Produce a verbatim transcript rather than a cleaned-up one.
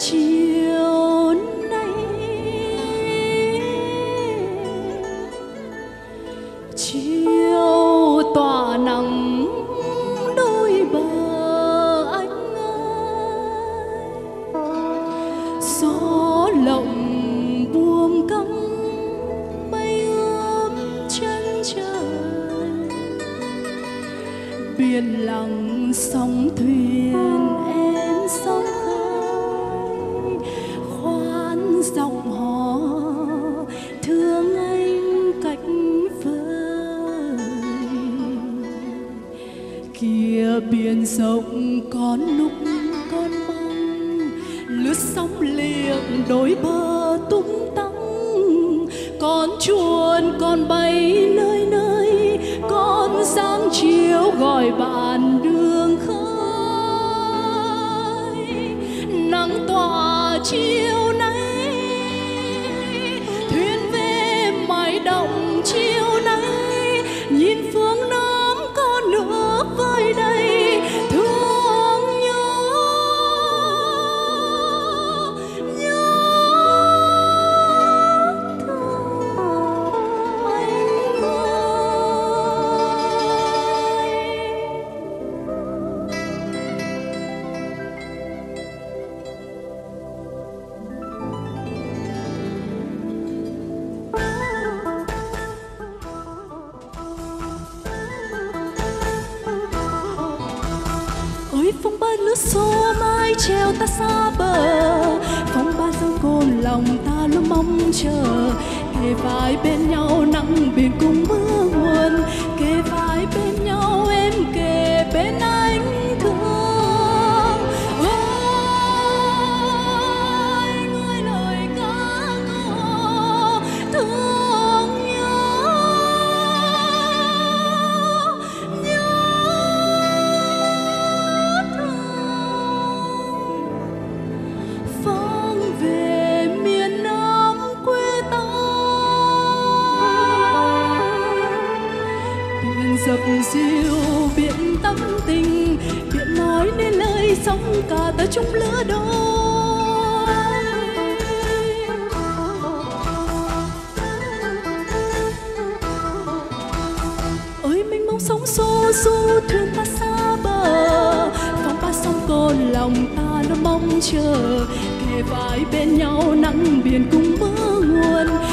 chiều nay chiều tỏa nắng đôi bờ anh ơi, gió lộng buông cắm mây ướm chân trời, biển lặng sóng thuyền em sóng khơi, khoan giọng hò thương anh cách vời. Kia biển rộng con lúc con mong lướt sóng liệng đôi bờ tung tăng, con chuồn con bay nơi nơi, con sáng chiếu gọi bạn đường khơi. Nắng tỏa chiều nay thuyền về mãi động chiều nay, nhìn phương Nam có nước vơi đầy thương nhớ nhớ thương anh ơi. Phong ba lướt xô mái treo ta xa bờ, phong ba dâng cồn lòng ta luôn mong chờ. Kề vai bên nhau nắng biển cùng mưa nguồn, kề vai bên nhau em kề bên anh thương. Ôi ngơi lời ca câu thương nhớ nhớ phong về miền Nam quê ta. Biển dập dìu biển tâm tình, biển nói nên lời sóng cả ta chung lứa đôi. Ơi mênh mông sóng xô du thuyền ta xa bờ, phong ba sóng cồn lòng ta nó mong chờ. Kề vai bên nhau nắng biển cùng mưa nguồn,